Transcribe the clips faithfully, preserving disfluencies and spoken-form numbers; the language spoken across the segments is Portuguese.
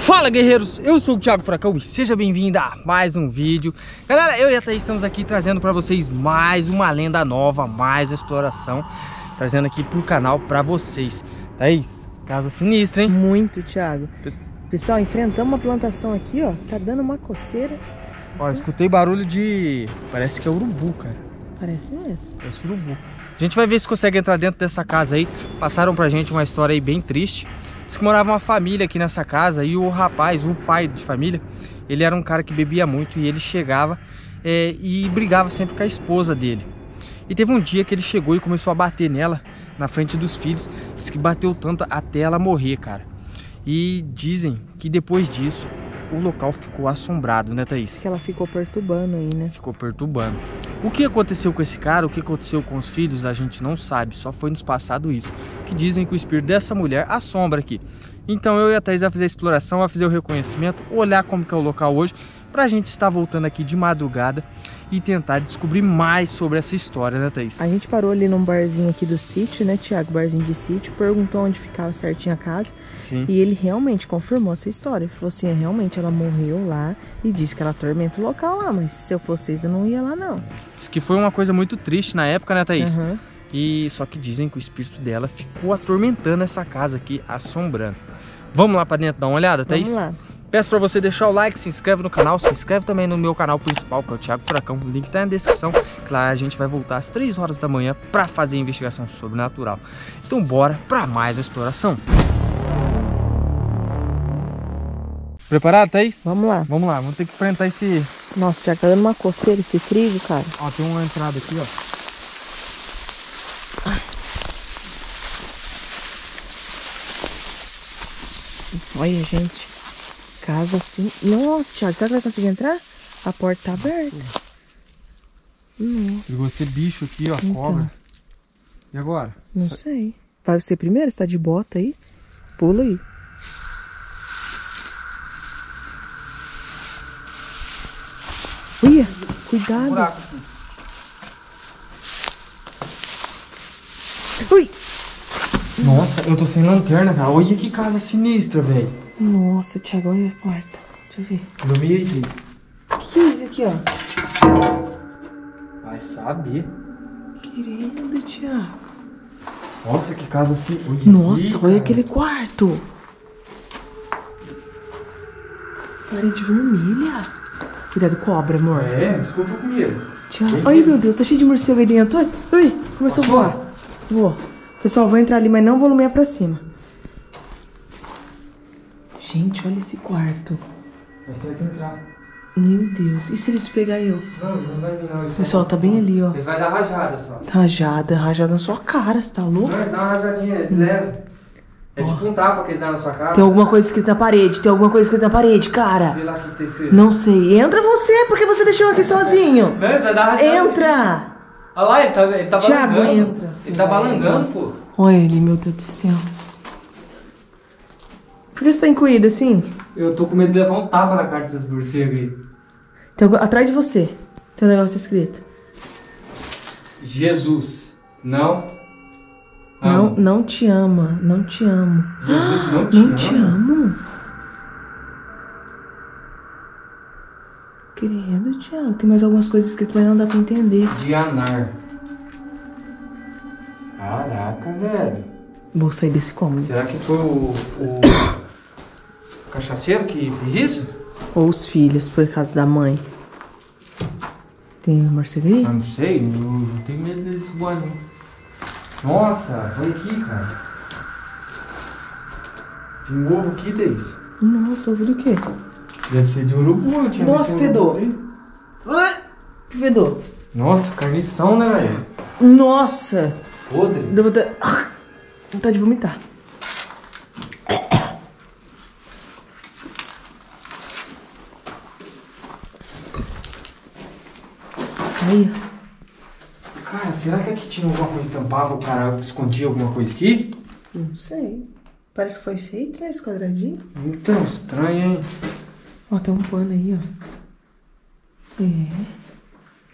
Fala, guerreiros, eu sou o Thiago Furacão e seja bem-vindo a mais um vídeo. Galera, eu e a Thaís estamos aqui trazendo para vocês mais uma lenda nova, mais exploração, trazendo aqui pro canal para vocês. Thaís, casa sinistra, hein? Muito, Thiago. Pessoal, enfrentamos uma plantação aqui, ó, tá dando uma coceira. Ó, escutei barulho de... parece que é urubu, cara. Parece mesmo. Parece urubu. A gente vai ver se consegue entrar dentro dessa casa aí. Passaram pra gente uma história aí bem triste. Diz que morava uma família aqui nessa casa e o rapaz, o pai de família, ele era um cara que bebia muito e ele chegava é, e brigava sempre com a esposa dele. E teve um dia que ele chegou e começou a bater nela, na frente dos filhos. Diz que bateu tanto até ela morrer, cara. E dizem que depois disso, o local ficou assombrado, né, Thaís? Que ela ficou perturbando aí, né? Ficou perturbando. O que aconteceu com esse cara, o que aconteceu com os filhos, a gente não sabe. Só foi nos passado isso. Que dizem que o espírito dessa mulher assombra aqui. Então eu e a Thaís vamos fazer a exploração, vamos fazer o reconhecimento, olhar como que é o local hoje, pra gente estar voltando aqui de madrugada e tentar descobrir mais sobre essa história, né, Thaís? A gente parou ali num barzinho aqui do sítio, né, Thiago? Barzinho de sítio, perguntou onde ficava certinho a casa. Sim. E ele realmente confirmou essa história. Ele falou assim, realmente ela morreu lá e disse que ela atormenta o local lá, mas se eu fosse vocês, eu não ia lá, não. Diz que foi uma coisa muito triste na época, né, Thaís? Uhum. E só que dizem que o espírito dela ficou atormentando essa casa aqui, assombrando. Vamos lá pra dentro dar uma olhada, Thaís? Vamos lá. Peço pra você deixar o like, se inscreve no canal, se inscreve também no meu canal principal, que é o Thiago Furacão. O link tá na descrição. Claro, a gente vai voltar às três horas da manhã pra fazer a investigação sobrenatural. Então bora pra mais uma exploração. Preparado, Thaís? Vamos lá. Vamos lá, vamos ter que enfrentar esse... Nossa, Thiago, tá dando uma coceira esse frio, cara. Ó, tem uma entrada aqui, ó. Olha, gente. Casa assim. Nossa, Thiago, será que vai conseguir entrar? A porta tá aberta. Nossa. Pegou esse bicho aqui, ó, Então. cobra. E agora? Não sei. Vai você primeiro? Você tá de bota aí? Pula aí. Uia, cuidado. Buraco aqui. Ui. Nossa, eu tô sem lanterna, cara. Olha que casa sinistra, velho. Nossa, Thiago, olha a porta. Deixa eu ver. Ilumina aí, Thaís. O que, que é isso aqui, ó? Vai saber. Querendo, Thiago. Nossa, que casa assim. Olha Nossa, aqui, olha cara. aquele quarto. Parede vermelha. Cuidado, cobra, amor. É, isso que eu tô com medo. Thiago. Ai, meu Deus, tá cheio de morcego aí dentro. Ai, ai, começou Passou? a voar. Vou. Pessoal, vou entrar ali, mas não vou lumiar pra cima. Gente, olha esse quarto. Mas tem que entrar. Meu Deus. E se eles pegar eu? Não, eles não vai vir, não. Eles Pessoal, só- tá bem ali, ó. Eles vão dar rajada só. Rajada, rajada na sua cara, você tá louco? Não, dá uma rajadinha, leva. É tipo um tapa que eles dão na sua cara. Tem alguma coisa escrita na parede, tem alguma coisa escrita na parede, cara. Vê lá o que, que tá escrito. Não sei. Entra você, porque você deixou aqui sozinho. Não, eles vai dar rajada. Entra! Olha lá, ele tá, ele tá Thiago, balangando. entra. Ele tá balangando, pô. Olha ele, meu Deus do céu. Por que você tá encolhido assim? Eu tô com medo de levar um tapa na cara desses morcegos aí. Tem algu- atrás de você. Tem um negócio escrito. Jesus, não. Não, amo. não te ama, não te amo. Jesus não te Não ama. te amo. Querido Thiago, tem mais algumas coisas escritas, mas não dá pra entender. Dianar. Caraca, velho. Vou sair desse cômodo. Será que foi o, o cachaceiro que fez isso? Ou os filhos, por causa da mãe. Tem um morcego aí? Eu não sei, eu não tenho medo deles voando. Nossa, olha aqui, cara. Tem um ovo aqui, Thaís. Nossa, ovo do quê? Deve ser de urubu. Eu tinha Nossa, visto um fedor. urubu aí. Ah, que fedor. Nossa, carnição, né, velho? Nossa. Podre. Deu vontade... Ah, vontade de vomitar. Aí. Cara, será que aqui tinha alguma coisa que tampava? O cara escondia alguma coisa aqui? Não sei. Parece que foi feito, né, esse quadradinho. Então, estranho, hein? Ó, tem um pano aí, ó. É.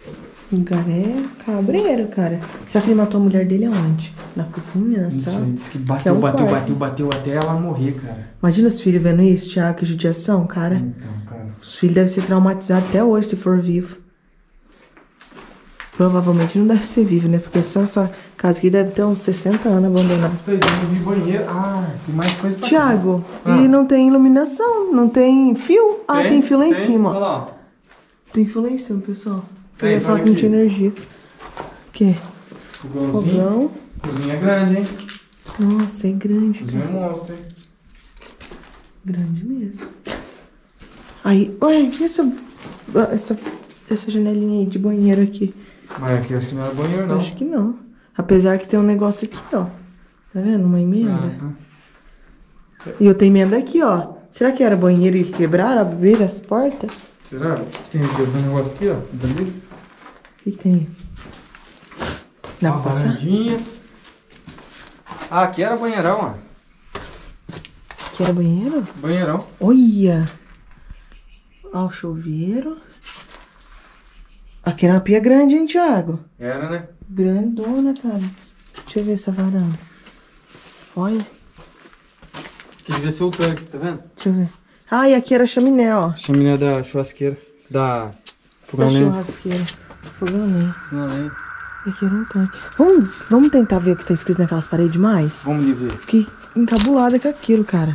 O lugar é cabreiro, cara. Será que ele matou a mulher dele aonde? Na cozinha, na Isso, sala? diz que Que bateu, é um bateu, quarto. bateu, bateu até ela morrer, cara. Imagina os filhos vendo isso, Thiago, que judiação, cara. Então, cara. Os filhos devem ser traumatizados até hoje, se for vivo. Provavelmente não deve ser vivo, né? Porque só essa casa aqui deve ter uns sessenta anos abandonada. Tô indo no banheiro. Ah, tem mais coisa pra Thiago, Ah. e não tem iluminação, não tem fio? Ah, tem, fio lá em cima, Olha ó. lá, ó. Tem fio lá em cima, pessoal. Eu Tem, ia falar olha que não aqui. tinha energia. O quê? Fogãozinho. Fogão. Cozinha grande, hein? Nossa, é grande, Cozinha cara. monstro, hein? Grande mesmo. Aí, ué, e essa, essa, essa janelinha aí de banheiro aqui? Mas aqui acho que não era banheiro, não. Acho que não. Apesar que tem um negócio aqui, ó. Tá vendo? Uma emenda. Ah, E eu tenho emenda aqui, ó. Será que era banheiro e quebraram, abriram as portas? será? O que tem aqui? Um negócio aqui, ó. Dali. O que, que tem? Dá pra Uma passar? varandinha. Ah, aqui era banheirão, ó. Aqui era banheiro? Banheirão. Olha! Ó, o chuveiro. Aqui era uma pia grande, hein, Thiago? Era, né? Grandona, cara. Deixa eu ver essa varanda. Olha, Aqui devia ser o tanque, tá vendo? deixa eu ver. Ah, e aqui era a chaminé, ó. Chaminé da churrasqueira. Da... Fogão Da nem. churrasqueira. Fogão nem. Não, nem. Aqui era um tanque. Vamos, vamos tentar ver o que tá escrito naquelas paredes mais? Vamos ali ver. Fiquei encabulada com aquilo, cara.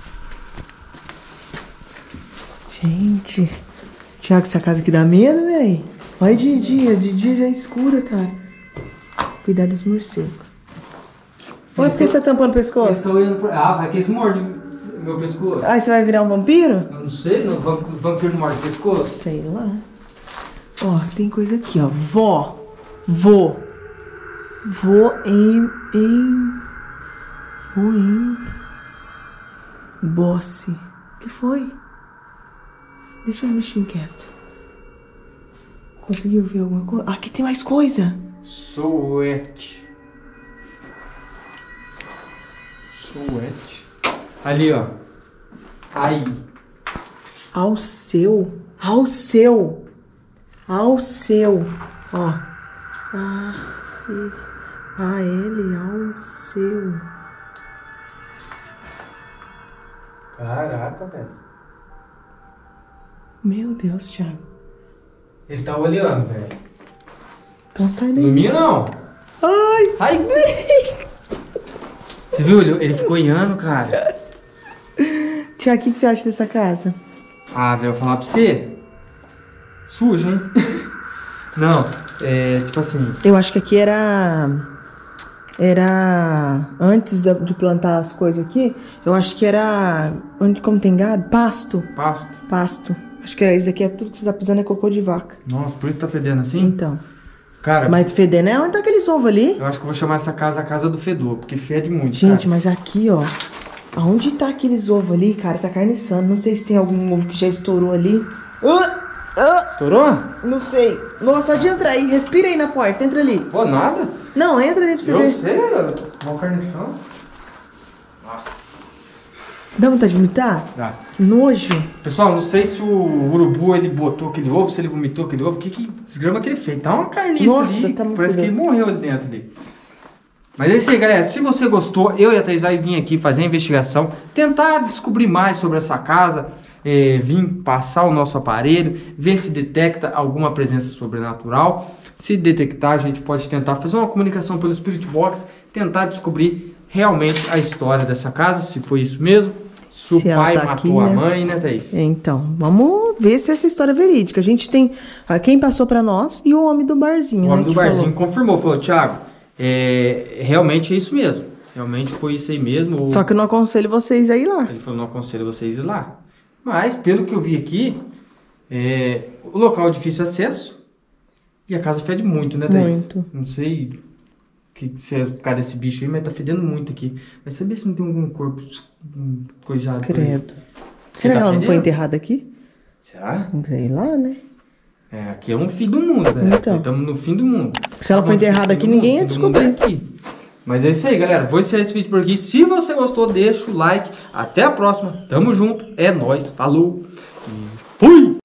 Gente. Thiago, essa casa aqui dá medo, véi. Olha de dia. De dia já é escura, cara. Cuidado dos morcegos. Olha, por que você tá tampando o pescoço? Eles estão olhando pra... Ah, vai que eles mordem meu pescoço. Ai, você vai virar um vampiro? Eu não sei, não. Vamp- Vampiro não morde o pescoço. Sei lá. Ó, tem coisa aqui, ó. Vó. Vô. Vô em... em... Vô em... Bosse. O que foi? Deixa o bichinho quieto. Conseguiu ver alguma coisa? Ah, aqui tem mais coisa. Souete. Souete. Ali, ó. Aí. Ao seu. Ao seu. Ao seu. Ó. A, e, a ele, ao seu. Caraca, velho. Meu Deus, Thiago. Ele tá olhando, velho. Então sai daí. Dormia não. Ai. Sai. Você viu? Ele, ele ficou olhando, cara. Thiago, o que, que você acha dessa casa? Ah, velho, eu vou falar pra você. Sujo, hein? Não, é tipo assim. Eu acho que aqui era... Era... Antes de de plantar as coisas aqui, eu acho que era... Onde, como tem gado? Pasto. Pasto. Pasto. Acho que era isso aqui, é tudo que você tá pisando é cocô de vaca. Nossa, por isso tá fedendo assim? Então. Cara, Mas fedendo é onde tá aqueles ovos ali? eu acho que eu vou chamar essa casa a casa do fedor, porque fede muito, Gente, cara. mas aqui, ó. Aonde tá aqueles ovos ali, cara? Tá carniçando. Não sei se tem algum ovo que já estourou ali. Ah! Ah! Estourou? Não sei. Nossa, só de entrar aí. Respira aí na porta. Entra ali. Pô, nada? Não, entra ali pra você Eu ver. sei, uma carnição. Nossa. Dá vontade de vomitar? Tá. Que nojo. Pessoal, não sei se o urubu ele botou aquele ovo, se ele vomitou aquele ovo, que, que desgrama que ele fez. Tá uma carniça Nossa, ali, tá muito parece que ele doido. morreu ali dentro ali. Mas é isso aí, galera. Se você gostou, eu e a Thaís vai vir aqui fazer a investigação, tentar descobrir mais sobre essa casa, é, vir passar o nosso aparelho, ver se detecta alguma presença sobrenatural. Se detectar, a gente pode tentar fazer uma comunicação pelo Spirit Box, tentar descobrir realmente a história dessa casa, se foi isso mesmo. Se o Se ela pai tá matou aqui, a né? mãe, né, Thaís? Então, vamos ver se essa história é verídica. A gente tem ah, quem passou pra nós e o homem do barzinho, O né? homem do que barzinho falou. confirmou, falou, Thiago, é, realmente é isso mesmo. Realmente foi isso aí mesmo. Só que eu não aconselho vocês a ir lá. Ele falou, não aconselho vocês ir lá. Mas, pelo que eu vi aqui, é, o local é difícil acesso e a casa fede muito, né, Thaís? Muito. Não sei que, se é por causa desse bicho aí, mas tá fedendo muito aqui. Mas sabia se não tem algum corpo hum, coisado por aí? Credo. Você Será tá que ela não foi fedendo? enterrada aqui? Será? Sei lá, né? É, aqui é um fim do mundo, velho. Então. Estamos no fim do mundo. Se ela foi Estamos no enterrada fim aqui, do ninguém ia mundo. Fim do mundo é descobrir. aqui. Mas é isso aí, galera. Vou encerrar esse vídeo por aqui. Se você gostou, deixa o like. Até a próxima. Tamo junto. É nóis. Falou. E fui!